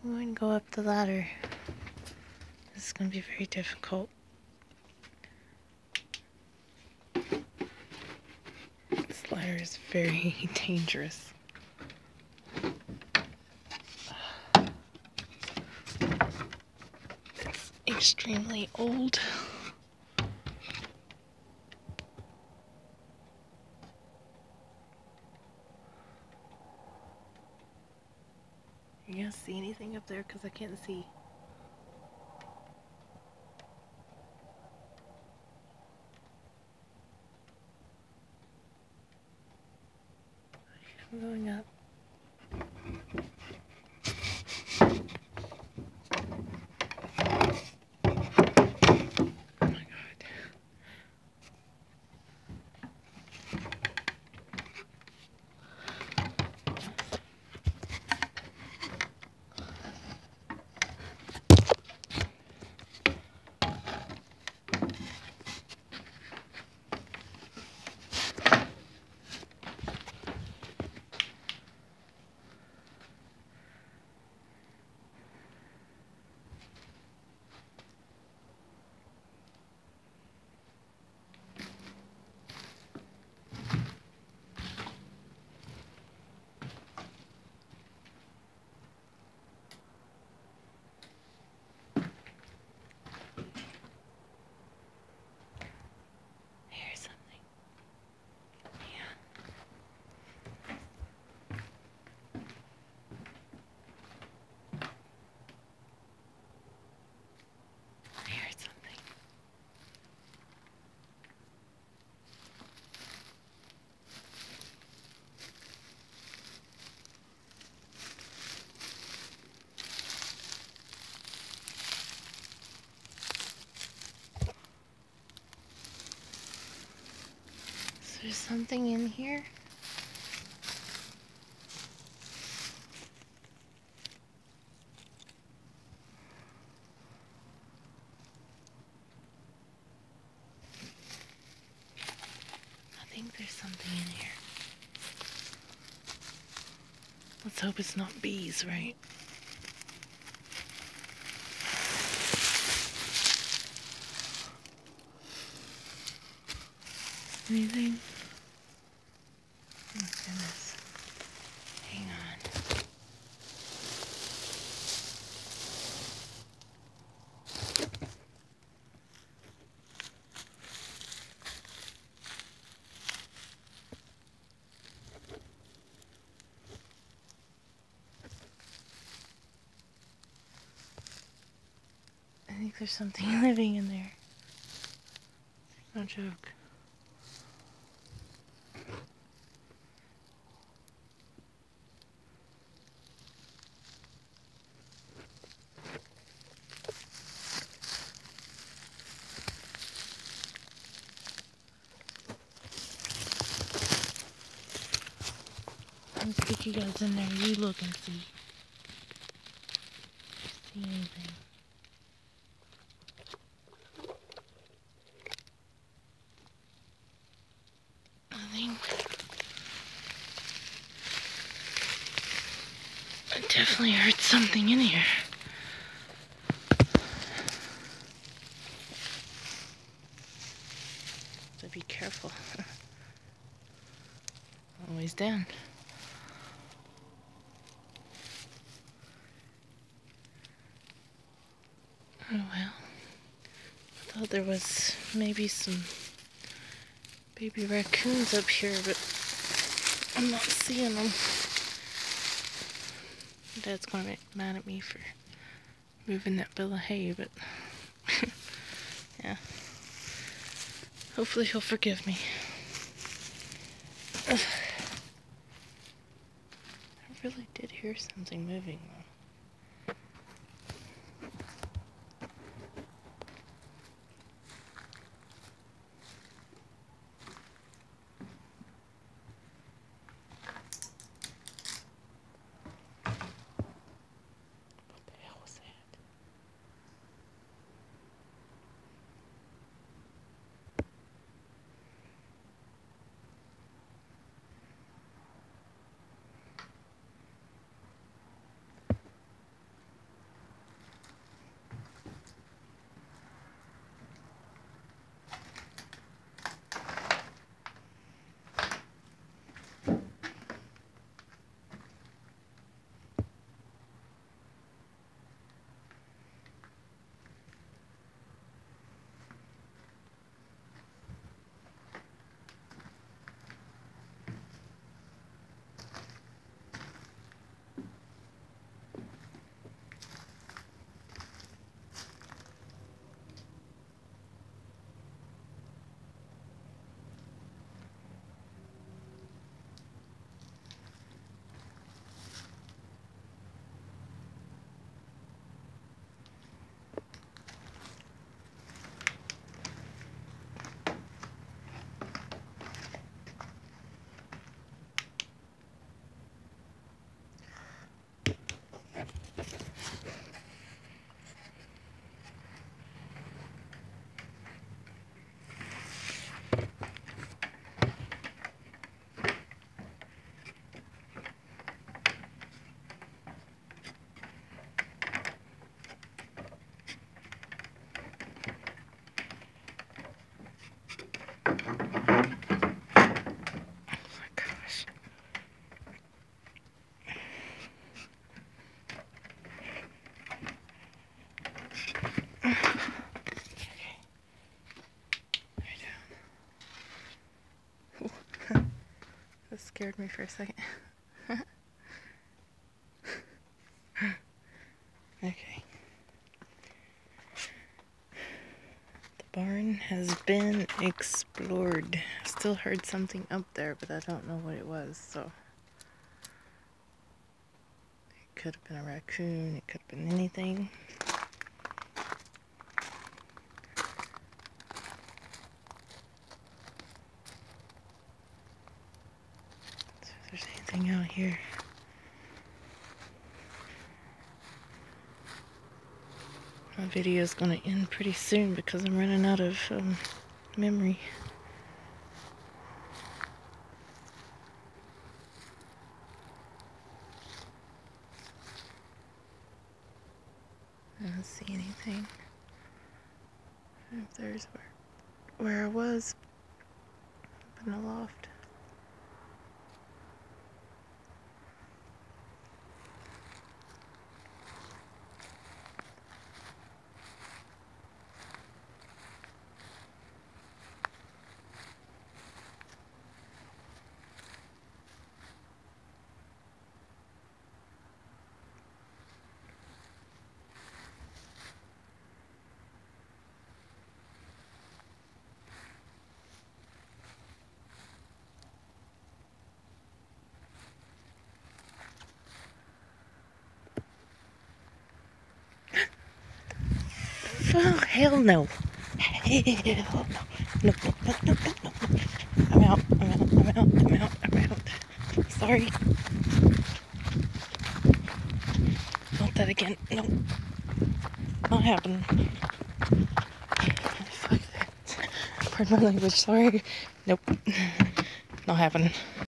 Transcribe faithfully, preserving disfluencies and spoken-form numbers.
I'm going to go up the ladder. This is going to be very difficult. This ladder is very dangerous. It's extremely old. You guys see anything up there? Because I can't see. I'm going up. Oh my god. There's something in here. I think there's something in here. Let's hope it's not bees, right? Anything? Oh my goodness. Hang on. I think there's something living in there. No joke. Let's stick you guys in there. You look and see. See anything. I think I definitely heard something in here. So be careful. Always down. Oh well. I thought there was maybe some baby raccoons up here, but I'm not seeing them. Dad's gonna get mad at me for moving that bale of hay, but yeah. Hopefully he'll forgive me. Ugh. I really did hear something moving though. scared me for a second. Okay. The barn has been explored. I still heard something up there, but I don't know what it was, so. It could have been a raccoon, it could have been anything. So if there's anything out here. My video is going to end pretty soon because I'm running out of um, memory. I don't see anything. If there's where, where I was, up in the loft. Oh, hell no. Hell no. No, no, no, no, no, no. I'm out, I'm out, I'm out, I'm out, I'm out. Sorry. Not that again. No. Not happening. Fuck that. Pardon my language, sorry. Nope. Not happening.